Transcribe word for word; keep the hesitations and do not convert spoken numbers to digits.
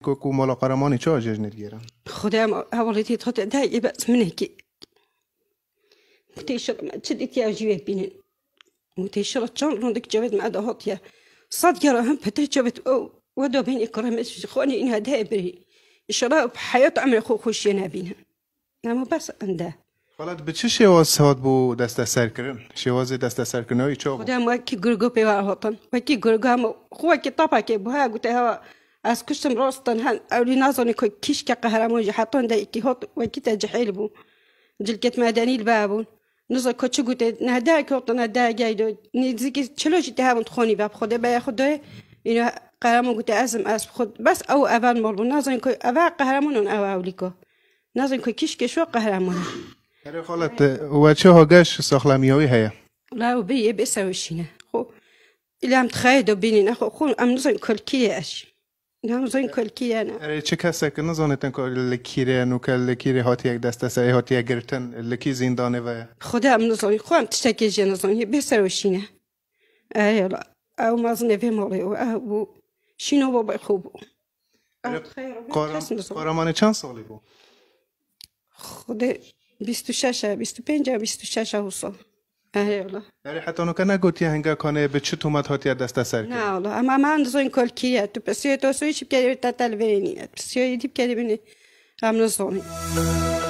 کوکو مال قرمانی چه آجر نگیرن خدا ما حوالیتی تحت دایی بس منه کی متيشر تشديت يا جيبه بينن متيشر تشان روندك جابت مع دهاتيا صاد يراهم بتر جابت او ودو بين إكرام إخواني إنها دابري شراء بحياة عمر خو خوشينا بينها نما بس عنده خالد به چه شواز سواد بو دست سر کردن شواز دست سر کردنی چه خدا ما کی گرگو پیوار هاتن و کی گرگو هم خو کی طبعا کی بها قلت ها از کشتم راستن هن اولی نازنی که کیش که قهرمان جهاتون ده کی هات و کی تجحیل بو جلکت مدنی البابون نزا کچه قلت نهدا کورت نهدا جایدو نزدیک چلوش ده هم تخونی باب خدا بیا خدا اینو قهرمان قلت ازم از خود بس او اول مال بو نازنی که اول قهرمان اون او اولیکو نازنی که کیش که شو قهرمان هر خالت و چه هاگش ساخلامیایی هیا لا وبيه بيسويشينا خو اللي عم تخايدوا بيننا خو خو عم نزين كل كياش نعم نزين كل كيانا هر چه کسی که نزانتن که لکیره نو که لکیره هاتی یک دست سعی هاتی یک گرتن لکی زندانه و خدا عم نزين خو عم تشتكي جي نزين بيسويشينا اي لا او ما زين في مالي او شنو بابا خوب قهرمان چند سالی بود خدا بیست و شش بیست و پنج بیست و شش وصل اه والله يعني حتى انه كان قلت هنگا كان بچه تومت هاتي دست سر نه والله اما ما نزين كل كيا تو بس تو سويش بكده تتلفيني بس يدي بكده بني عم نزين